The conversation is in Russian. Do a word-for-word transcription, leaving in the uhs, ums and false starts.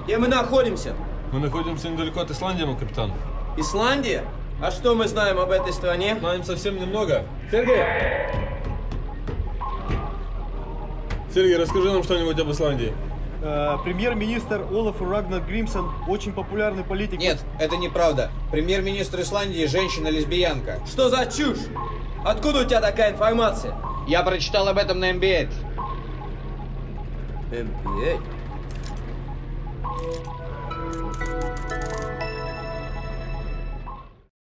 Где мы находимся? Мы находимся недалеко от Исландии, мой капитан. Исландия? А что мы знаем об этой стране? Знаем совсем немного. Сергей! Сергей, расскажи нам что-нибудь об Исландии. Э, Премьер-министр Олаф Рагнар Гримсон очень популярный политик. Нет, это неправда. Премьер-министр Исландии – женщина-лесбиянка. Что за чушь? Откуда у тебя такая информация? Я прочитал об этом на эм би эй. эм би эй?